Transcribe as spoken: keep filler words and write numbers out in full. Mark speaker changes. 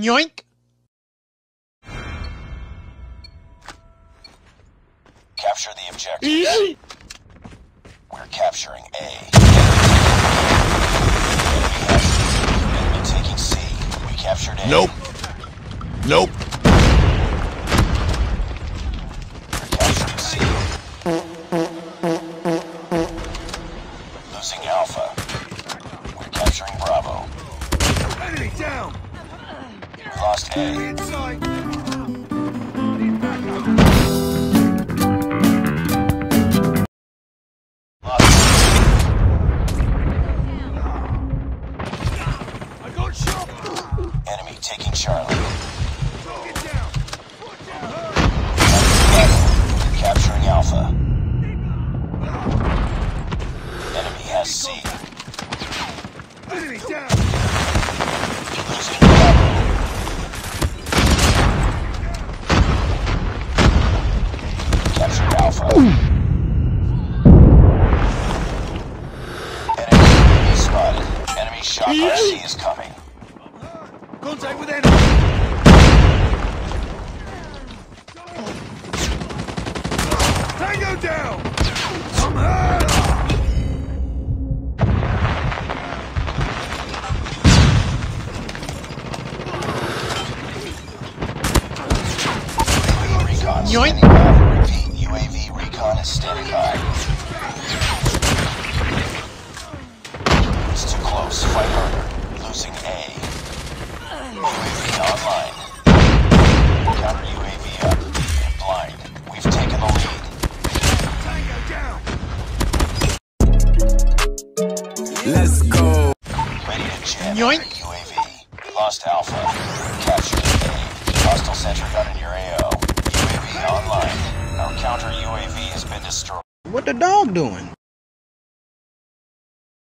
Speaker 1: Yoink!
Speaker 2: Capture the objective. We're capturing A. Enemy taking C. We captured A.
Speaker 3: Nope. Nope.
Speaker 2: We're capturing C. Losing Alpha. We're capturing Bravo.
Speaker 4: Enemy down!
Speaker 2: We lost A.
Speaker 4: Inside!
Speaker 2: Enemy taking Charlie.
Speaker 4: Get down!
Speaker 2: Capturing Alpha. Enemy has C.
Speaker 4: Enemy down!
Speaker 2: Losing Bravo. Captured Alpha. Enemy spotted. Enemy shot on C is coming.
Speaker 4: Contact with enemy! Tango down! I'm hurt!
Speaker 2: Recon
Speaker 1: Yoink.
Speaker 2: standing by. Repeat, U A V recon is standing by. It's too close. Fight harder. Losing A. U A V online. Counter U A V up. And blind. We've taken the lead.
Speaker 4: Tango down!
Speaker 3: Let's go.
Speaker 2: Ready to jam
Speaker 1: Yoink.
Speaker 2: under U A V. Lost Alpha. Captured A. Hostile sentry gun in your A O. U A V online. Our counter U A V has been destroyed.
Speaker 1: What the dog doing?